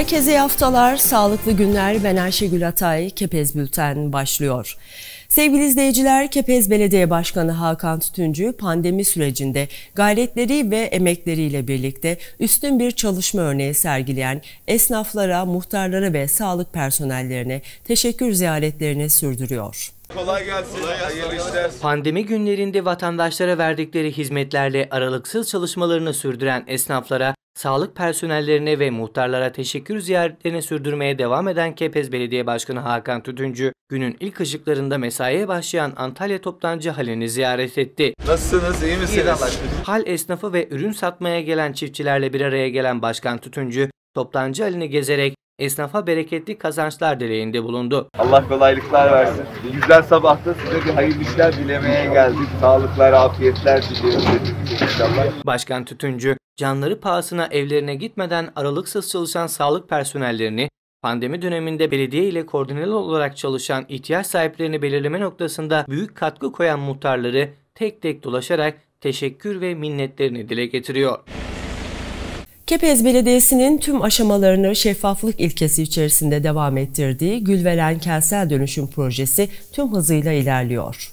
Herkese iyi haftalar, sağlıklı günler. Ben Ayşegül Atay, Kepez Bülten başlıyor. Sevgili izleyiciler, Kepez Belediye Başkanı Hakan Tütüncü pandemi sürecinde gayretleri ve emekleriyle birlikte üstün bir çalışma örneği sergileyen esnaflara, muhtarlara ve sağlık personellerine teşekkür ziyaretlerini sürdürüyor. Kolay gelsin. Hayırlı işler. Pandemi günlerinde vatandaşlara verdikleri hizmetlerle aralıksız çalışmalarını sürdüren esnaflara, sağlık personellerine ve muhtarlara teşekkür ziyaretlerini sürdürmeye devam eden Kepez Belediye Başkanı Hakan Tütüncü, günün ilk ışıklarında mesaiye başlayan Antalya Toptancı Hali'ni ziyaret etti. Nasılsınız? İyi misiniz? Hal esnafı ve ürün satmaya gelen çiftçilerle bir araya gelen Başkan Tütüncü, Toptancı Hali'ni gezerek esnafa bereketli kazançlar dileğinde bulundu. Allah kolaylıklar versin. Güzel sabahta size bir hayırlı işler dilemeye geldik. Sağlıklar, afiyetler diliyoruz inşallah. Başkan Tütüncü, canları pahasına evlerine gitmeden aralıksız çalışan sağlık personellerini, pandemi döneminde belediye ile koordineli olarak çalışan ihtiyaç sahiplerini belirleme noktasında büyük katkı koyan muhtarları tek tek dolaşarak teşekkür ve minnetlerini dile getiriyor. Kepez Belediyesi'nin tüm aşamalarını şeffaflık ilkesi içerisinde devam ettirdiği Gülveren Kentsel Dönüşüm Projesi tüm hızıyla ilerliyor.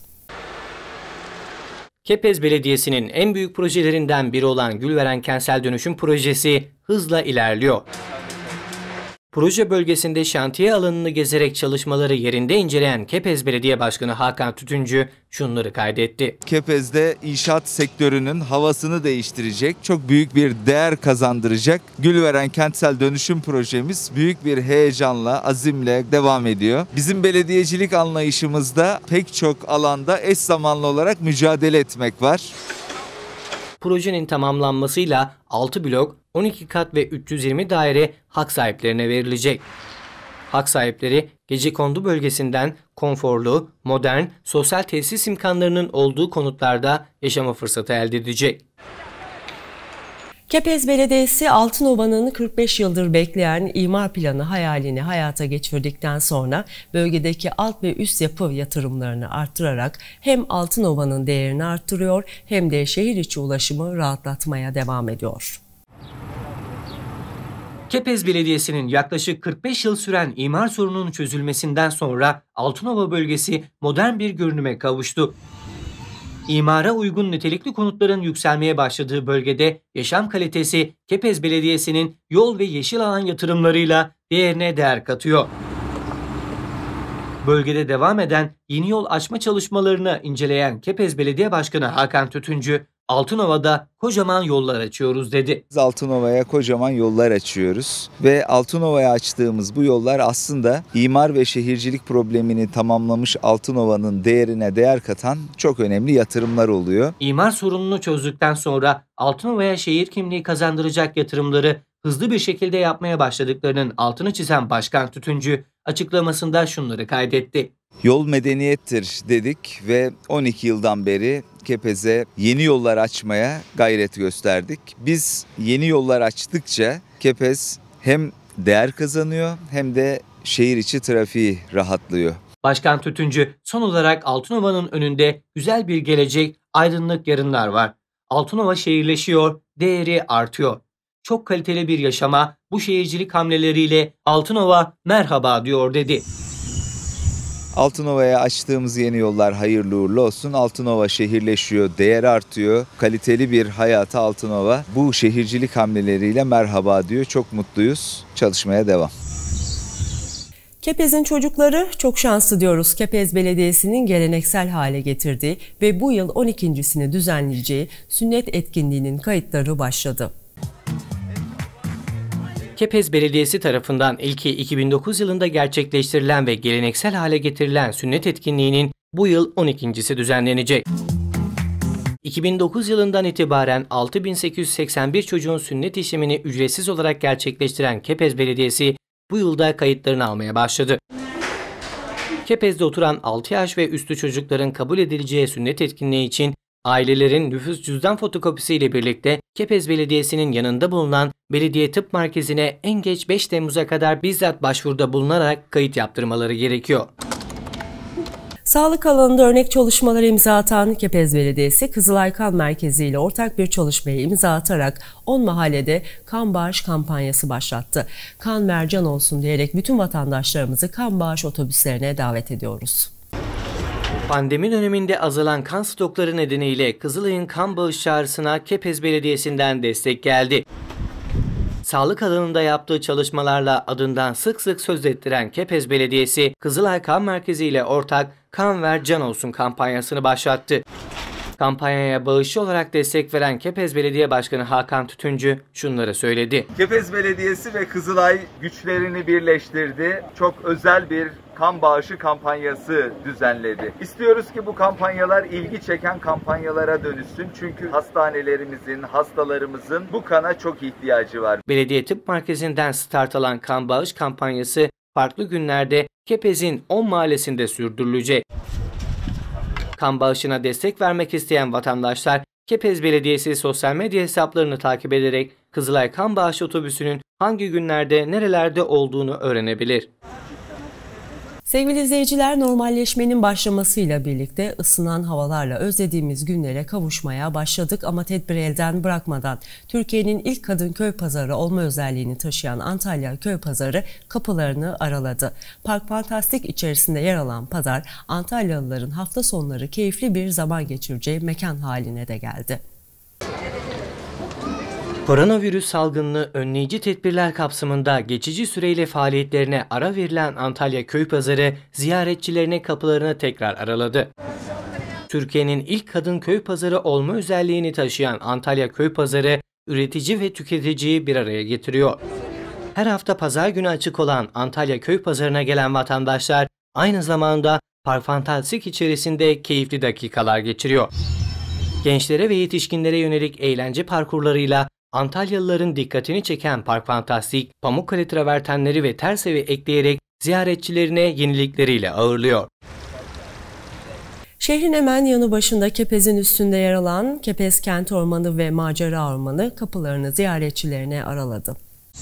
Kepez Belediyesi'nin en büyük projelerinden biri olan Gülveren Kentsel Dönüşüm Projesi hızla ilerliyor. Proje bölgesinde şantiye alanını gezerek çalışmaları yerinde inceleyen Kepez Belediye Başkanı Hakan Tütüncü şunları kaydetti. Kepez'de inşaat sektörünün havasını değiştirecek, çok büyük bir değer kazandıracak Gülveren Kentsel Dönüşüm Projemiz büyük bir heyecanla, azimle devam ediyor. Bizim belediyecilik anlayışımızda pek çok alanda eş zamanlı olarak mücadele etmek var. Projenin tamamlanmasıyla 6 blok, 12 kat ve 320 daire hak sahiplerine verilecek. Hak sahipleri gecekondu bölgesinden konforlu, modern, sosyal tesis imkanlarının olduğu konutlarda yaşama fırsatı elde edecek. Kepez Belediyesi Altınova'nın 45 yıldır bekleyen imar planı hayalini hayata geçirdikten sonra bölgedeki alt ve üst yapı yatırımlarını arttırarak hem Altınova'nın değerini arttırıyor hem de şehir içi ulaşımı rahatlatmaya devam ediyor. Kepez Belediyesi'nin yaklaşık 45 yıl süren imar sorununun çözülmesinden sonra Altınova bölgesi modern bir görünüme kavuştu. İmara uygun nitelikli konutların yükselmeye başladığı bölgede yaşam kalitesi Kepez Belediyesi'nin yol ve yeşil alan yatırımlarıyla değerine değer katıyor. Bölgede devam eden yeni yol açma çalışmalarını inceleyen Kepez Belediye Başkanı Hakan Tütüncü, Altınova'da kocaman yollar açıyoruz dedi. Biz Altınova'ya kocaman yollar açıyoruz ve Altınova'ya açtığımız bu yollar aslında imar ve şehircilik problemini tamamlamış Altınova'nın değerine değer katan çok önemli yatırımlar oluyor. İmar sorununu çözdükten sonra Altınova'ya şehir kimliği kazandıracak yatırımları hızlı bir şekilde yapmaya başladıklarının altını çizen Başkan Tütüncü açıklamasında şunları kaydetti. Yol medeniyettir dedik ve 12 yıldan beri Kepez'e yeni yollar açmaya gayret gösterdik. Biz yeni yollar açtıkça Kepez hem değer kazanıyor hem de şehir içi trafiği rahatlıyor. Başkan Tütüncü son olarak Altınova'nın önünde güzel bir gelecek, aydınlık yarınlar var. Altınova şehirleşiyor, değeri artıyor. Çok kaliteli bir yaşama bu şehircilik hamleleriyle Altınova merhaba diyor dedi. Altınova'ya açtığımız yeni yollar hayırlı uğurlu olsun. Altınova şehirleşiyor, değer artıyor. Kaliteli bir hayata Altınova bu şehircilik hamleleriyle merhaba diyor. Çok mutluyuz. Çalışmaya devam. Kepez'in çocukları çok şanslı diyoruz. Kepez Belediyesi'nin geleneksel hale getirdiği ve bu yıl 12.sini düzenleyeceği sünnet etkinliğinin kayıtları başladı. Kepez Belediyesi tarafından ilki 2009 yılında gerçekleştirilen ve geleneksel hale getirilen sünnet etkinliğinin bu yıl 12.si düzenlenecek. 2009 yılından itibaren 6.881 çocuğun sünnet işlemini ücretsiz olarak gerçekleştiren Kepez Belediyesi bu yılda kayıtlarını almaya başladı. Kepez'de oturan 6 yaş ve üstü çocukların kabul edileceği sünnet etkinliği için ailelerin nüfus cüzdan fotokopisiyle birlikte Kepez Belediyesi'nin yanında bulunan Belediye Tıp Merkezi'ne en geç 5 Temmuz'a kadar bizzat başvuruda bulunarak kayıt yaptırmaları gerekiyor. Sağlık alanında örnek çalışmalara imza atan Kepez Belediyesi, Kızılay Kan Merkezi ile ortak bir çalışmaya imza atarak 10 mahallede kan bağış kampanyası başlattı. Kan ver can olsun diyerek bütün vatandaşlarımızı kan bağış otobüslerine davet ediyoruz. Pandemi döneminde azalan kan stokları nedeniyle Kızılay'ın kan bağış çağrısına Kepez Belediyesi'nden destek geldi. Sağlık alanında yaptığı çalışmalarla adından sık sık söz ettiren Kepez Belediyesi, Kızılay Kan Merkezi ile ortak Kan Ver Can Olsun kampanyasını başlattı. Kampanyaya bağışçı olarak destek veren Kepez Belediye Başkanı Hakan Tütüncü şunları söyledi. Kepez Belediyesi ve Kızılay güçlerini birleştirdi. Çok özel bir kan bağışı kampanyası düzenledi. İstiyoruz ki bu kampanyalar ilgi çeken kampanyalara dönüşsün. Çünkü hastanelerimizin, hastalarımızın bu kana çok ihtiyacı var. Belediye Tıp Merkezi'nden start alan kan bağış kampanyası farklı günlerde Kepez'in 10 mahallesinde sürdürülecek. Kan bağışına destek vermek isteyen vatandaşlar Kepez Belediyesi sosyal medya hesaplarını takip ederek Kızılay Kan Bağış Otobüsü'nün hangi günlerde nerelerde olduğunu öğrenebilir. Sevgili izleyiciler, normalleşmenin başlamasıyla birlikte ısınan havalarla özlediğimiz günlere kavuşmaya başladık ama tedbiri elden bırakmadan Türkiye'nin ilk kadın köy pazarı olma özelliğini taşıyan Antalya Köy Pazarı kapılarını araladı. Park Fantastik içerisinde yer alan pazar, Antalyalıların hafta sonları keyifli bir zaman geçireceği mekan haline de geldi. Koronavirüs salgınını önleyici tedbirler kapsamında geçici süreyle faaliyetlerine ara verilen Antalya Köy Pazarı ziyaretçilerine kapılarını tekrar araladı. Türkiye'nin ilk kadın köy pazarı olma özelliğini taşıyan Antalya Köy Pazarı üretici ve tüketiciyi bir araya getiriyor. Her hafta pazar günü açık olan Antalya Köy Pazarı'na gelen vatandaşlar aynı zamanda Park Fantastik içerisinde keyifli dakikalar geçiriyor. Gençlere ve yetişkinlere yönelik eğlence parkurlarıyla Antalyalıların dikkatini çeken Park Fantastik, Pamukkale travertenleri ve ters evi ekleyerek ziyaretçilerine yenilikleriyle ağırlıyor. Şehrin hemen yanı başında Kepez'in üstünde yer alan Kepez Kent Ormanı ve Macera Ormanı kapılarını ziyaretçilerine araladı.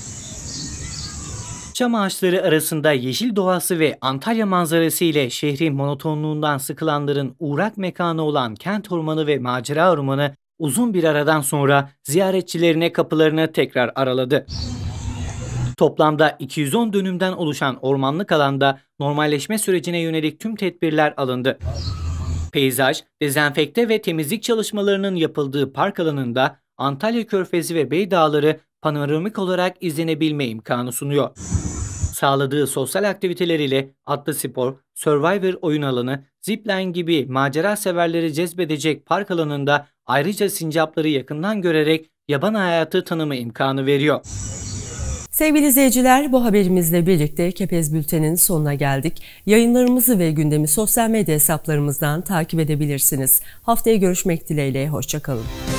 Çam ağaçları arasında yeşil doğası ve Antalya manzarası ile şehrin monotonluğundan sıkılanların uğrak mekanı olan Kent Ormanı ve Macera Ormanı uzun bir aradan sonra ziyaretçilerine kapılarını tekrar araladı. Toplamda 210 dönümden oluşan ormanlık alanda normalleşme sürecine yönelik tüm tedbirler alındı. Peyzaj, dezenfekte ve temizlik çalışmalarının yapıldığı park alanında Antalya Körfezi ve Beydağları panoramik olarak izlenebilme imkanı sunuyor. Sağladığı sosyal aktiviteler ile atlı spor, Survivor oyun alanı, zipline gibi macera severleri cezbedecek park alanında ayrıca sincapları yakından görerek yaban hayatı tanıma imkanı veriyor. Sevgili izleyiciler, bu haberimizle birlikte Kepez Bülten'in sonuna geldik. Yayınlarımızı ve gündemi sosyal medya hesaplarımızdan takip edebilirsiniz. Haftaya görüşmek dileğiyle, hoşça kalın.